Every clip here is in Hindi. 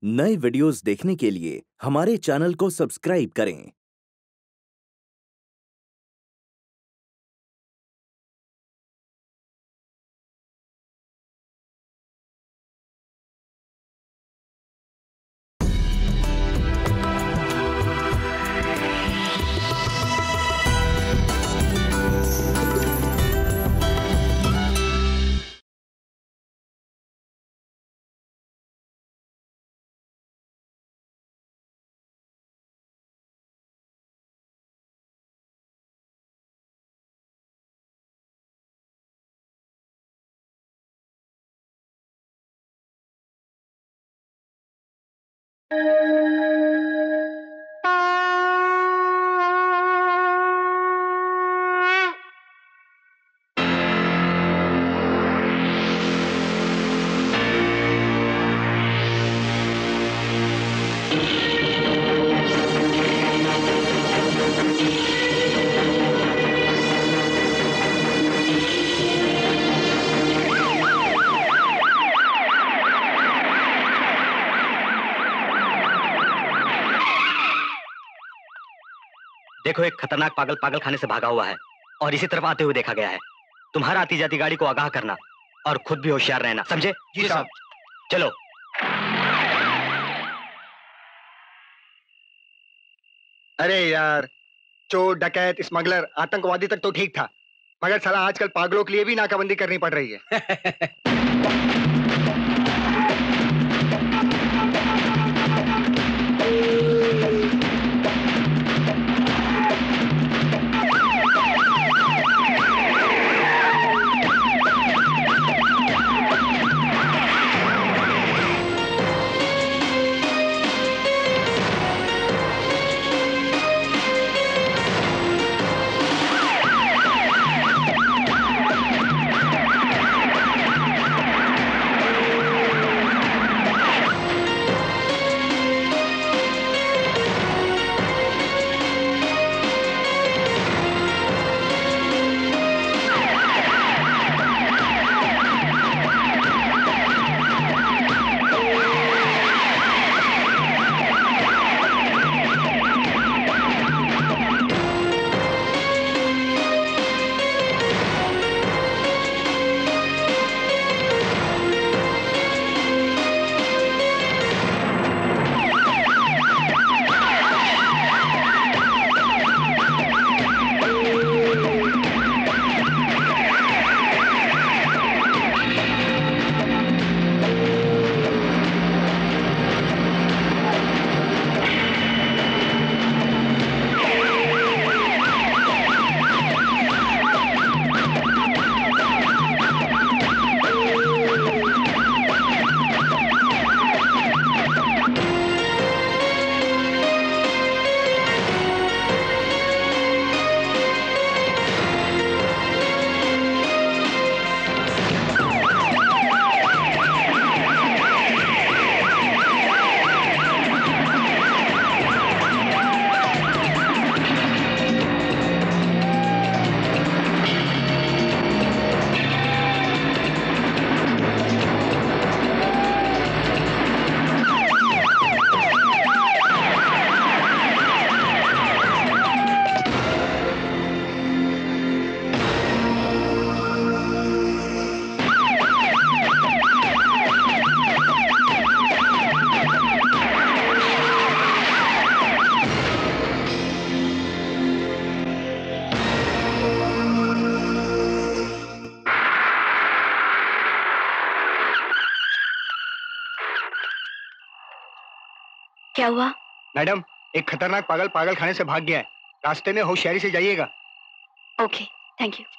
नए वीडियोस देखने के लिए हमारे चैनल को सब्सक्राइब करें। देखो, एक खतरनाक पागल पागल खाने से भागा हुआ है और इसी तरफ आते हुए देखा गया है। तुम्हारा आती जाती गाड़ी को आगाह करना और खुद भी होशियार रहना, समझे? जी साहब। चलो। अरे यार, चोर, डकैत, स्मगलर, आतंकवादी तक तो ठीक था, मगर साला आजकल पागलों के लिए भी नाकाबंदी करनी पड़ रही है। क्या हुआ? मैडम, एक खतरनाक पागल पागल खाने से भाग गया है, रास्ते में होशियारी से जाइएगा। Okay, thank you.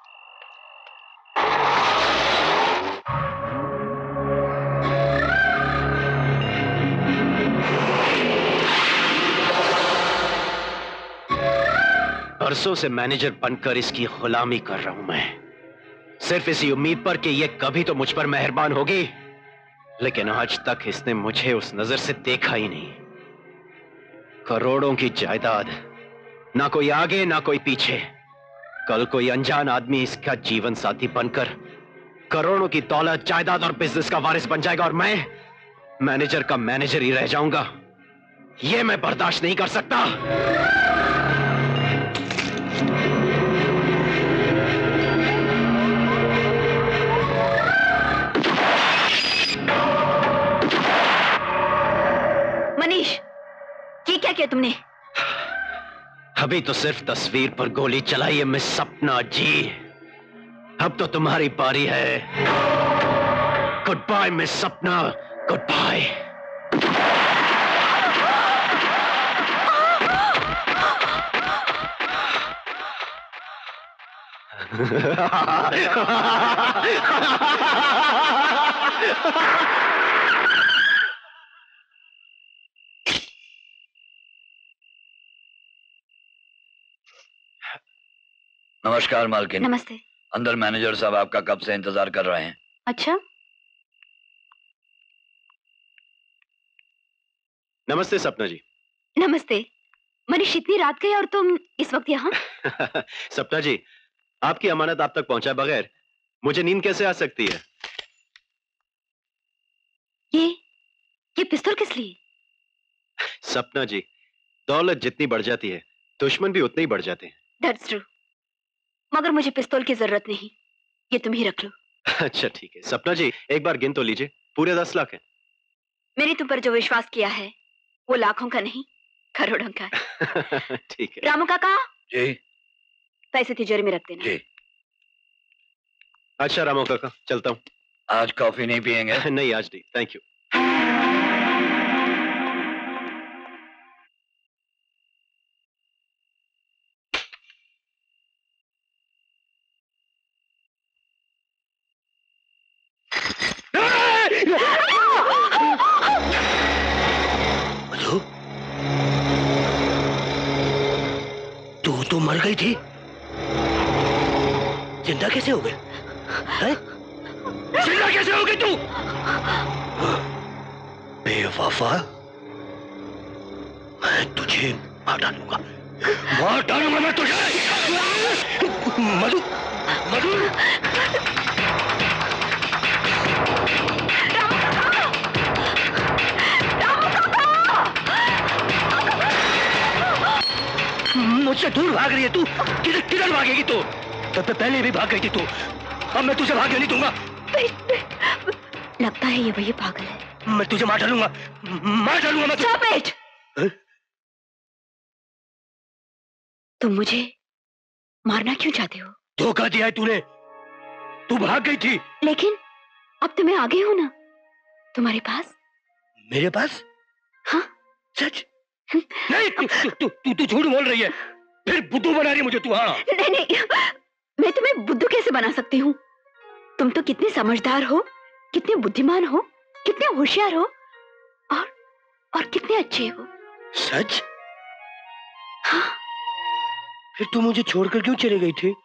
बरसों से मैनेजर बनकर इसकी गुलामी कर रहा हूं मैं, सिर्फ इसी उम्मीद पर कि ये कभी तो मुझ पर मेहरबान होगी, लेकिन आज तक इसने मुझे उस नजर से देखा ही नहीं। करोड़ों की जायदाद, ना कोई आगे ना कोई पीछे। कल कोई अनजान आदमी इसका जीवन साथी बनकर करोड़ों की दौलत, जायदाद और बिजनेस का वारिस बन जाएगा और मैनेजर का मैनेजर ही रह जाऊंगा, ये मैं बर्दाश्त नहीं कर सकता। मनीष, ये क्या किया तुमने? अभी तो सिर्फ तस्वीर पर गोली चलाई है मिस सपना जी। अब तो तुम्हारी बारी है। Good bye miss Sapna, good bye. नमस्कार मालकिन। नमस्ते। अंदर मैनेजर साहब आपका कब से इंतजार कर रहे हैं। अच्छा, नमस्ते सपना जी। नमस्ते। मनीष, इतनी रात गई और तुम इस वक्त यहाँ? सपना जी, आपकी अमानत आप तक पहुंचाए बगैर मुझे नींद कैसे आ सकती है? ये पिस्तौल किस लिए? सपना जी, दौलत जितनी बढ़ जाती है दुश्मन भी उतने ही बढ़ जाते हैं। That's true। मगर मुझे पिस्तौल की जरूरत नहीं, ये तुम ही रख लो। अच्छा ठीक है। सपना जी, एक बार गिन तो लीजिए, पूरे 10 लाख है। मैंने तुम पर जो विश्वास किया है वो लाखों का नहीं, करोड़ों का है। ठीक है। रामू काका, जी पैसे तिजोरी में रख देना। जी। अच्छा रामू काका, चलता हूँ। आज कॉफी नहीं पियेंगे? नहीं आज नहीं, थैंक यू। तू तो मर गई थी, जिंदा कैसे हो गई? जिंदा कैसे हो गई तू? बेवफा, मैं तुझे मार डालूंगा, मार डालूंगा मैं तुझे। मधु, मधु, मुझसे दूर भाग रही है तू। किधर किधर भागेगी तू? पहले भी भाग गई थी तू, अब मैं तुझे भागने नहीं दूंगा। लगता है ये वही पागल है। मैं तुझे मार डालूंगा, मार डालूंगा मैं Stop it! तुम मुझे मारना क्यों चाहते हो? धोखा दिया है तूने, तू भाग गई थी। लेकिन अब तो मैं आ गई हूं ना तुम्हारे पास। मेरे पास? हाँ। सच? नहीं, तू झूठ बोल रही है, फिर बुद्धू बना रही है मुझे तू। हाँ नहीं नहीं, मैं तुम्हें बुद्धू कैसे बना सकती हूँ? तुम तो कितने समझदार हो, कितने बुद्धिमान हो, कितने होशियार हो और कितने अच्छे हो। सच? हाँ। फिर तू मुझे छोड़कर क्यों चली गई थी?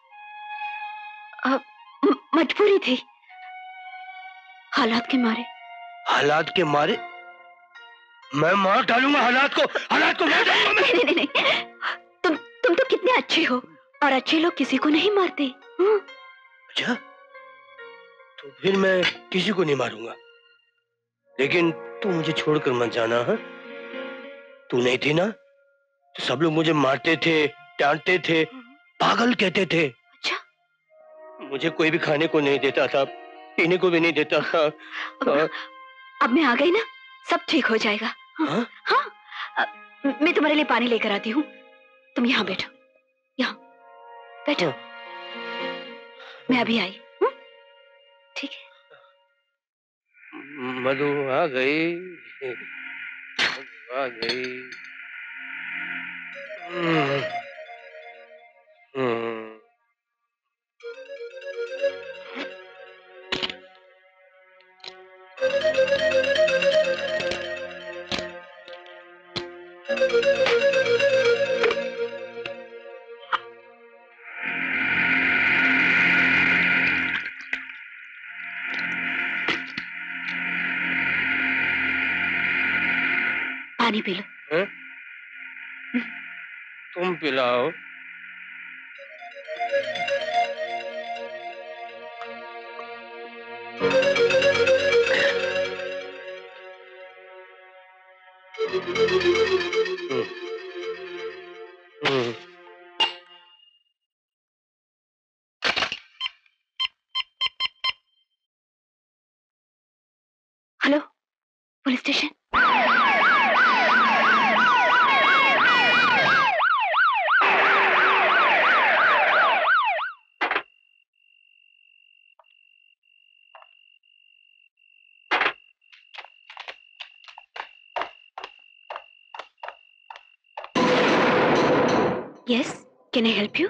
मजबूरी थी, हालात के मारे। हालात के मारे? मैं मार डालूंगा हालात को, हालात को मार डालूंगा मैं। नहीं नहीं नहीं, तुम तो कितने अच्छे हो और अच्छे लोग किसी को नहीं मारते। अच्छा, तो फिर मैं किसी को नहीं मारूंगा, लेकिन तू मुझे छोड़कर मत जाना। हाँ, तू नहीं थी ना तो सब लोग मुझे मारते थे, डांटते थे, पागल कहते थे। अच्छा, मुझे कोई भी खाने को नहीं देता था, पीने को भी नहीं देता था। अब मैं आ गई ना, सब ठीक हो जाएगा। हाँ? हाँ, मैं तुम्हारे लिए पानी लेकर आती हूँ, तुम यहाँ बैठो, यहाँ बैठो। मैं अभी आई। ठीक है। मधु आ गई, मधु आ गई। पानी पी लो। है? तुम पिलाओ। Hello, police station. Yes, can I help you?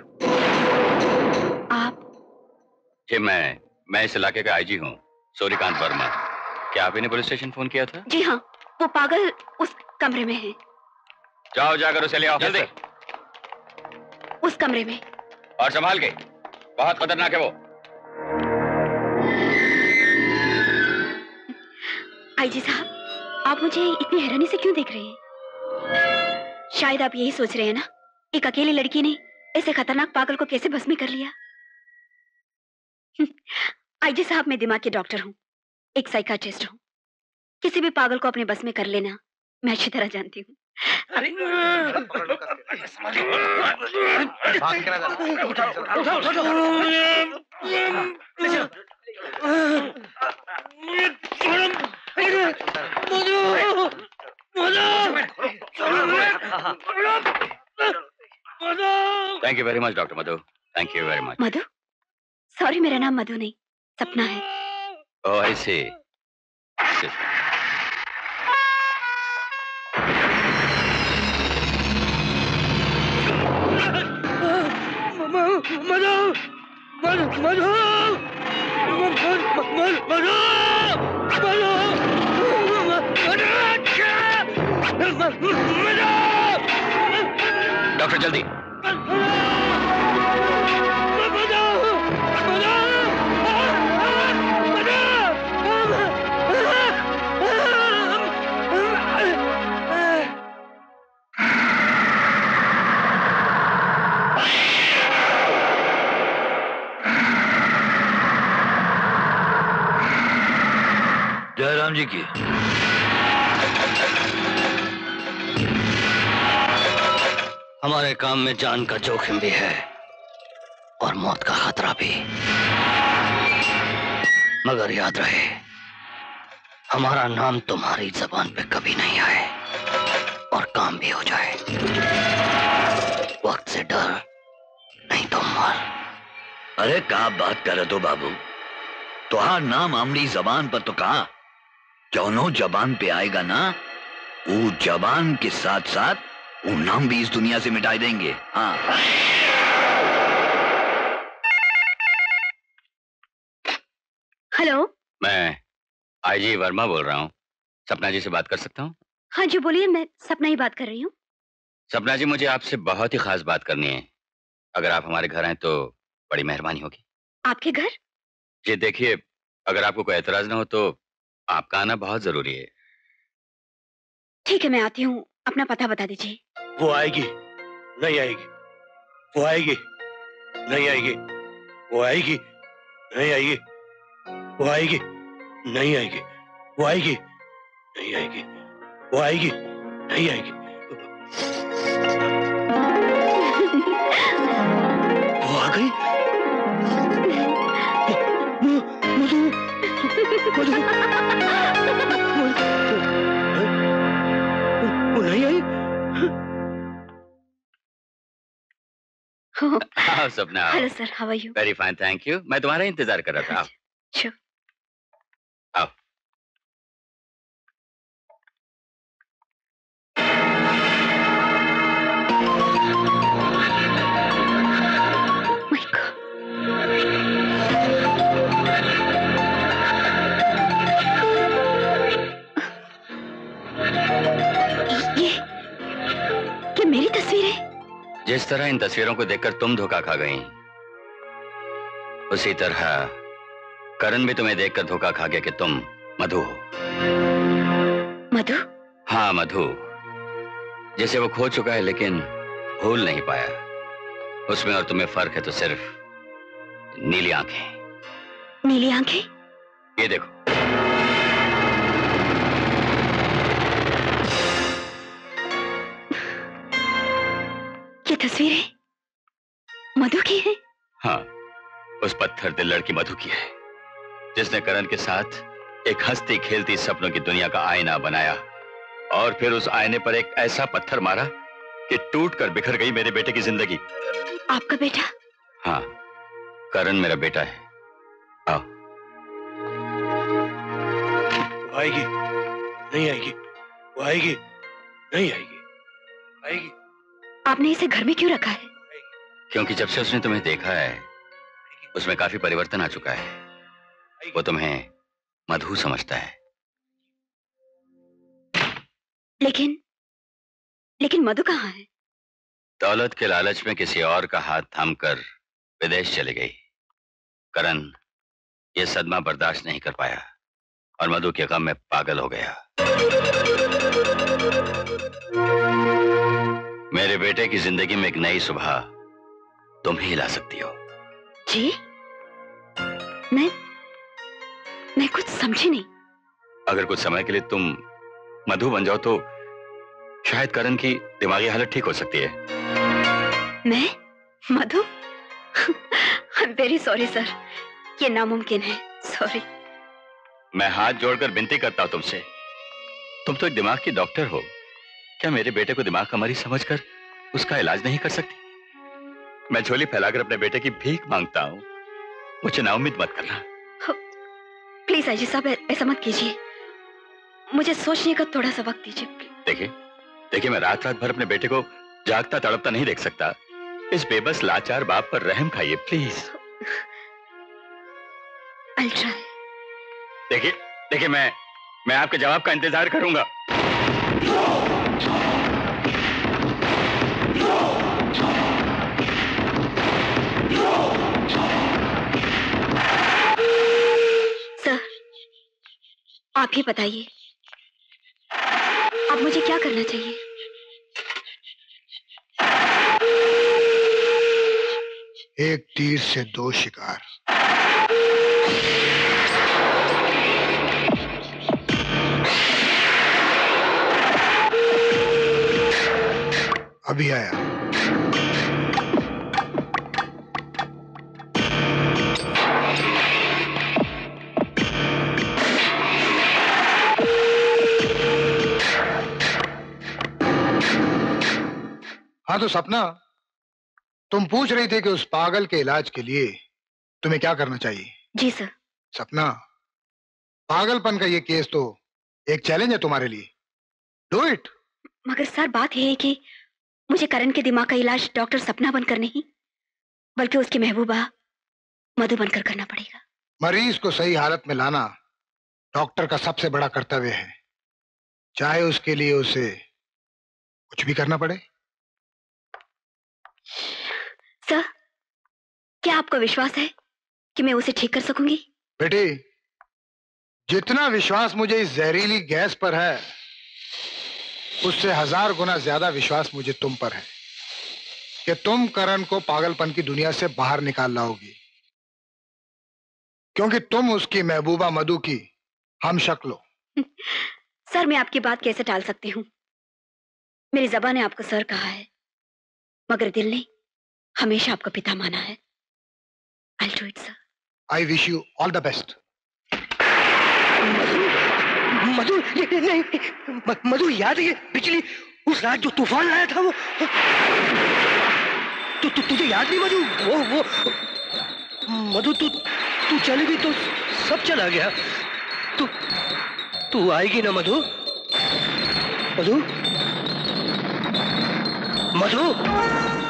आप? जी मैं इस इलाके का आईजी हूँ, सूर्यकांत वर्मा। क्या आप इन्हें पुलिस स्टेशन फोन किया था? जी हाँ, वो पागल उस कमरे में है। जाओ जाकर उसे ले आओ जल्दी। उस कमरे में। और संभाल के, बहुत खतरनाक है वो। आईजी साहब, आप मुझे इतनी हैरानी से क्यों देख रहे हैं? शायद आप यही सोच रहे हैं ना, एक अकेली लड़की ने ऐसे खतरनाक पागल को कैसे भस्मी कर लिया। आईजी साहब, मैं दिमाग के डॉक्टर हूँ, एक साइकाट्रिस्ट हूँ। किसी भी पागल को अपने बस में कर लेना मैं अच्छी तरह जानती हूँ। Thank you very much doctor Madhu, thank you very much. Madhu? Sorry, मेरा नाम मधु नहीं, सपना है। ओह आई सी। डॉक्टर जल्दी। जयराम जी की हमारे काम में जान का जोखिम भी है और मौत का खतरा भी, मगर याद रहे हमारा नाम तुम्हारी जबान पे कभी नहीं आए और काम भी हो जाए। वक्त से डर नहीं तो मर। अरे क्या बात कर रहे तो बाबू, तुहार नाम आमरी जबान पर तो कहा, जौनो जबान पे आएगा ना, वो जबान के साथ साथ वो नाम भी इस दुनिया से मिटाई देंगे। हाँ। हेलो, मैं आईजी वर्मा बोल रहा हूँ, सपना जी से बात कर सकता हूँ? हाँ जी बोलिए, मैं सपना ही बात कर रही हूँ। सपना जी, मुझे आपसे बहुत ही खास बात करनी है। अगर आप हमारे घर आए तो बड़ी मेहरबानी होगी। आपके घर? जी देखिए, अगर आपको कोई एतराज ना हो तो आपका आना बहुत जरूरी है। ठीक है, मैं आती हूँ, अपना पता बता दीजिए। वो आएगी, नहीं आएगी, वो आएगी, नहीं आएगी, वो आएगी, नहीं आएगी, वो आएगी, नहीं आएगी, वो आएगी, नहीं आएगी, वो आएगी, नहीं आएगी। वो आ गई। मधु, मधु, वो नहीं आई। हाँ Sapna. Hello sir, how are you? Very fine, thank you. मैं तुम्हारा इंतजार कर रहा था। Sure. आओ। My God. ये मेरी तस्वीर है? जिस तरह इन तस्वीरों को देखकर तुम धोखा खा गई, उसी तरह करण भी तुम्हें देखकर धोखा खा गया कि तुम मधु हो। मधु? हाँ मधु, जिसे वो खो चुका है लेकिन भूल नहीं पाया। उसमें और तुम्हें फर्क है तो सिर्फ नीली आंखें। नीली आंखें? ये देखो। तस्वीरें मधु की है? हाँ, उस पत्थर दिल लड़की मधु की है, जिसने करण के साथ एक हंसती खेलती सपनों की दुनिया का आईना बनाया और फिर उस आईने पर एक ऐसा पत्थर मारा कि टूटकर बिखर गई मेरे बेटे की जिंदगी। आपका बेटा? हाँ, करण मेरा बेटा है। आओ। वो आएगी, नहीं आएगी, वो आएगी, नहीं आएगी, आएगी। आपने इसे घर में क्यों रखा है? क्योंकि जब से उसने तुम्हें देखा है उसमें काफी परिवर्तन आ चुका है। वो तुम्हें मधु समझता है। लेकिन मधु कहाँ है? दौलत के लालच में किसी और का हाथ थामकर विदेश चली गई। करण ये सदमा बर्दाश्त नहीं कर पाया और मधु के गम में पागल हो गया। मेरे बेटे की जिंदगी में एक नई सुबह तुम ही ला सकती हो। जी? मैं कुछ समझी नहीं। अगर कुछ समय के लिए तुम मधु बन जाओ तो शायद करण की दिमागी हालत ठीक हो सकती है। मैं Madhu? I am very sorry sir, ये नामुमकिन है। सॉरी। मैं हाथ जोड़कर विनती करता हूं तुमसे, तुम तो एक दिमाग की डॉक्टर हो, क्या मेरे बेटे को दिमाग का मरीज समझकर उसका इलाज नहीं कर सकती? मैं झोली फैलाकर अपने बेटे की भीख मांगता हूं, मुझे नाउम्मीद मत करना। प्लीज अजय साहब ऐसा मत कीजिए, मुझे सोचने का थोड़ा सा वक्त दीजिए। देखिए मैं रात रात भर अपने बेटे को जागता तड़पता नहीं देख सकता। इस बेबस लाचार बाप पर रहम खाइए प्लीज। I'll try. देखिए मैं आपके जवाब का इंतजार करूंगा। सर, आप ही बताइए, अब मुझे क्या करना चाहिए? एक तीर से दो शिकार। अभी आया। हाँ तो सपना, तुम पूछ रही थी कि उस पागल के इलाज के लिए तुम्हें क्या करना चाहिए? जी सर। सपना, पागलपन का ये केस तो एक चैलेंज है तुम्हारे लिए। Do it. मगर सर बात यह है कि मुझे करण के दिमाग का इलाज डॉक्टर सपना बनकर नहीं, बल्कि उसकी महबूबा मधु बनकर करना पड़ेगा। मरीज को सही हालत में लाना डॉक्टर का सबसे बड़ा कर्तव्य है, चाहे उसके लिए उसे कुछ भी करना पड़े। सर, क्या आपको विश्वास है कि मैं उसे ठीक कर सकूंगी? बेटी, जितना विश्वास मुझे इस जहरीली गैस पर है, उससे 1000 गुना ज्यादा विश्वास मुझे तुम पर है कि तुम करण को पागलपन की दुनिया से बाहर निकाल लाओगी, क्योंकि तुम उसकी महबूबा मधु की हमशक्ल हो। सर, मैं आपकी बात कैसे टाल सकती हूँ? मेरी ज़बान ने आपको सर कहा है, मगर दिल ने हमेशा आपका पिता माना है। I'll do it, sir. I wish you all the best. मधु, नहीं, मधु याद है पिछली उस रात जो तूफान आया था वो तुझे याद नहीं मधु? वो मधु तू चली गई तो सब चला गया। तू आएगी ना मधु? मधु, मधु।